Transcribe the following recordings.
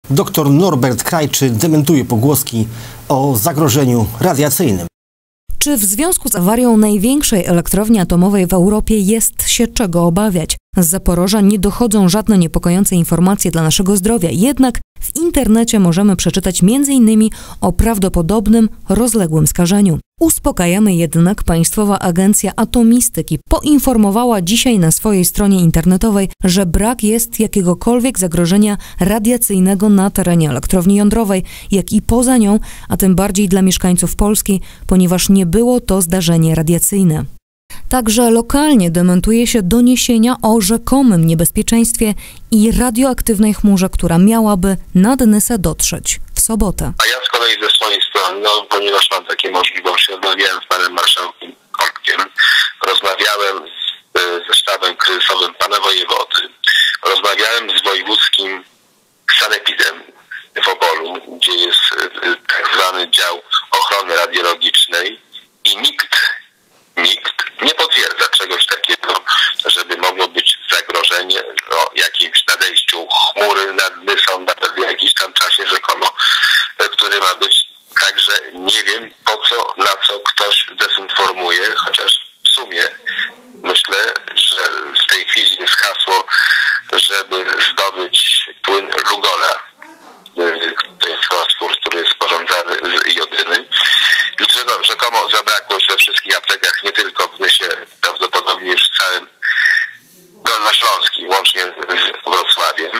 Dr Norbert Krajczy dementuje pogłoski o zagrożeniu radiacyjnym. Czy w związku z awarią największej elektrowni atomowej w Europie jest się czego obawiać? Z Zaporoża nie dochodzą żadne niepokojące informacje dla naszego zdrowia, jednak w internecie możemy przeczytać m.in. o prawdopodobnym rozległym skażeniu. Uspokajamy jednak Państwowa Agencja Atomistyki poinformowała dzisiaj na swojej stronie internetowej, że brak jest jakiegokolwiek zagrożenia radiacyjnego na terenie elektrowni jądrowej, jak i poza nią, a tym bardziej dla mieszkańców Polski, ponieważ nie było to zdarzenie radiacyjne. Także lokalnie dementuje się doniesienia o rzekomym niebezpieczeństwie i radioaktywnej chmurze, która miałaby nad Nysę dotrzeć w sobotę. A ja z kolei ze swojej strony, ponieważ mam takie możliwości, rozmawiałem z panem marszałkiem Kolbkiem, rozmawiałem ze sztabem kryzysowym pana wojewody, rozmawiałem z wojewódzkim sanepidem w Opolu, gdzie jest tak zwany dział ochrony radiologicznej i nikt nie potwierdza czegoś takiego, żeby mogło być zagrożenie o jakimś nadejściu chmury nad Nysą w jakimś tam czasie rzekomo, który ma być. Także nie wiem na co ktoś dezinformuje, chociaż w sumie myślę, że w tej chwili jest hasło, żeby zdobyć płyn Lugola. To jest fosfor, który jest sporządzany z jodyny. Rzekomo zabrakło już we wszystkich aptekach, nie tylko w Nysie, prawdopodobnie już w całym Dolnośląskim, łącznie z Wrocławiem.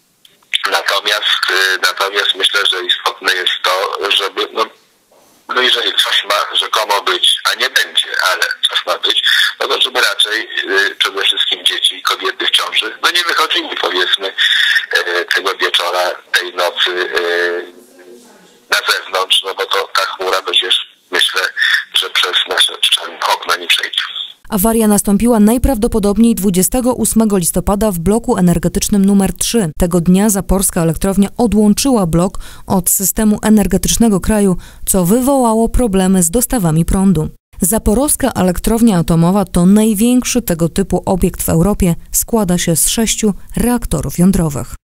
Natomiast myślę, że istotne jest to, żeby, jeżeli coś ma rzekomo być, a nie będzie, ale coś ma być, to żeby raczej przede wszystkim dzieci i kobiety w ciąży, nie wychodzili, powiedzmy, tego wieczora, tej nocy na zewnątrz, bo to ta chmura przecież myślę, że przez nasze okna nie przejdzie. Awaria nastąpiła najprawdopodobniej 28 listopada w bloku energetycznym nr 3. Tego dnia zaporska elektrownia odłączyła blok od systemu energetycznego kraju, co wywołało problemy z dostawami prądu. Zaporowska elektrownia atomowa to największy tego typu obiekt w Europie, składa się z 6 reaktorów jądrowych.